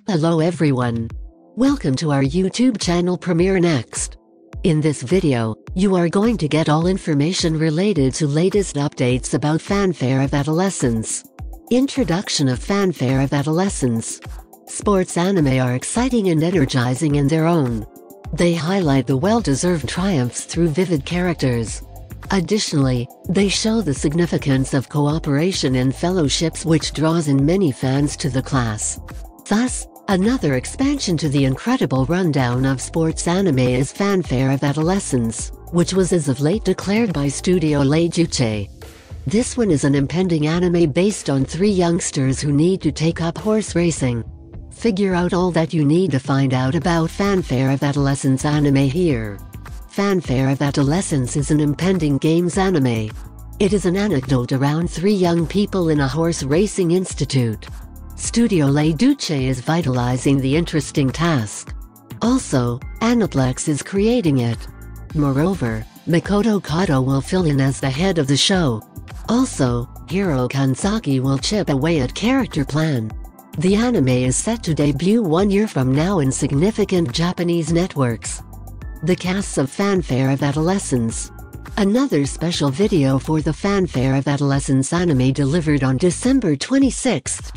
Hello everyone. Welcome to our YouTube channel Premiere Next. In this video, you are going to get all information related to latest updates about Fanfare of Adolescence. Introduction of Fanfare of Adolescence. Sports anime are exciting and energizing in their own. They highlight the well-deserved triumphs through vivid characters. Additionally, they show the significance of cooperation and fellowships, which draws in many fans to the class. Thus, another expansion to the incredible rundown of sports anime is Fanfare of Adolescence, which was as of late declared by Studio Leijuche. This one is an impending anime based on three youngsters who need to take up horse racing. Figure out all that you need to find out about Fanfare of Adolescence anime here. Fanfare of Adolescence is an impending games anime. It is an anecdote around three young people in a horse racing institute. Studio Leijuche is vitalizing the interesting task. Also, Aniplex is creating it. Moreover, Makoto Kato will fill in as the head of the show. Also, Hiro Kansaki will chip away at character plan. The anime is set to debut 1 year from now in significant Japanese networks. The casts of Fanfare of Adolescence. Another special video for the Fanfare of Adolescence anime delivered on December 26,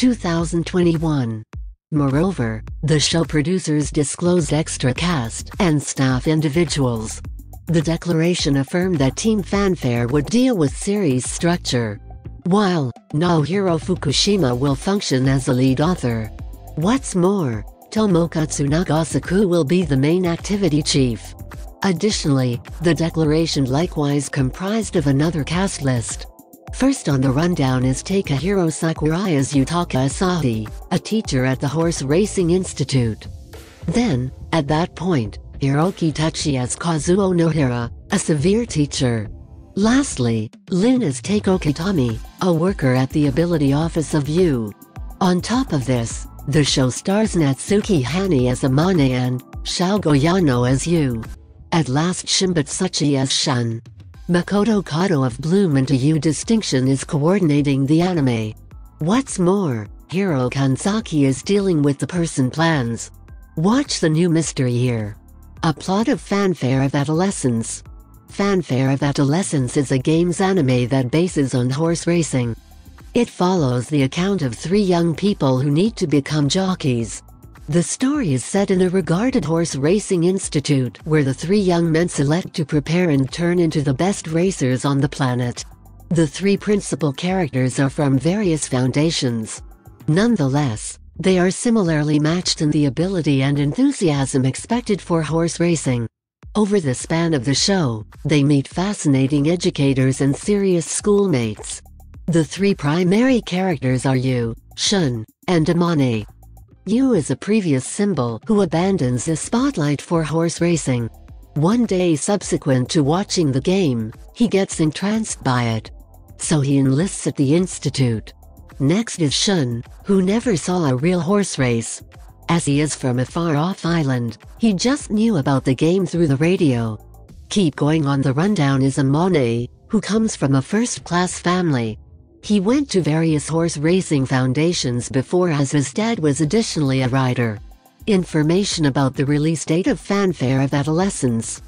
2021. Moreover, the show producers disclosed extra cast and staff individuals. The declaration affirmed that Team Fanfare would deal with series structure, while Naohiro Fukushima will function as the lead author. What's more, Tomokatsu Nagasaku will be the main activity chief. Additionally, the declaration likewise comprised of another cast list. First on the rundown is Takahiro Sakurai as Yutaka Asahi, a teacher at the Horse Racing Institute. Then, at that point, Hiroki Tachi as Kazuo Nohira, a severe teacher. Lastly, Lin as Teiko Kitami, a worker at the ability office of Yu. On top of this, the show stars Natsuki Hani as Amane and Shogo Yano as Yu. At last, Shimbatsuchi as Shun. Makoto Kato of Bloom and Yu Distinction is coordinating the anime. What's more, Hiro Kansaki is dealing with the person plans. Watch the new mystery here. A plot of Fanfare of Adolescence. Fanfare of Adolescence is a games anime that bases on horse racing. It follows the account of three young people who need to become jockeys. The story is set in a regarded horse racing institute where the three young men select to prepare and turn into the best racers on the planet. The three principal characters are from various foundations. Nonetheless, they are similarly matched in the ability and enthusiasm expected for horse racing. Over the span of the show, they meet fascinating educators and serious schoolmates. The three primary characters are Yu, Shun, and Amane. Yu is a previous symbol who abandons the spotlight for horse racing. One day subsequent to watching the game, he gets entranced by it. So he enlists at the institute. Next is Shun, who never saw a real horse race. As he is from a far-off island, he just knew about the game through the radio. Keep going on the rundown is Amane, who comes from a first-class family. He went to various horse racing foundations before, as his dad was additionally a rider. Information about the release date of Fanfare of Adolescence.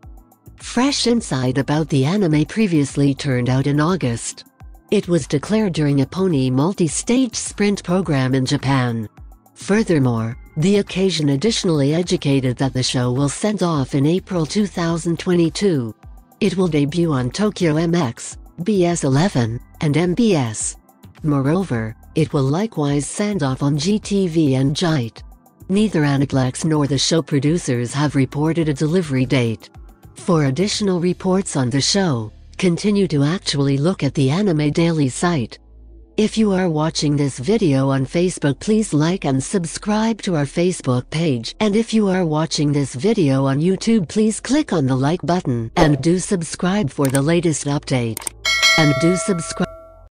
Fresh insight about the anime previously turned out in August. It was declared during a pony multi-stage sprint program in Japan. Furthermore, the occasion additionally educated that the show will send off in April 2022. It will debut on Tokyo MX, BS11, and MBS. Moreover, it will likewise send off on GTV and JITE. Neither Aniplex nor the show producers have reported a delivery date. For additional reports on the show, continue to actually look at the Anime Daily site. If you are watching this video on Facebook, please like and subscribe to our Facebook page. And if you are watching this video on YouTube, please click on the like button and do subscribe for the latest update. And do subscribe.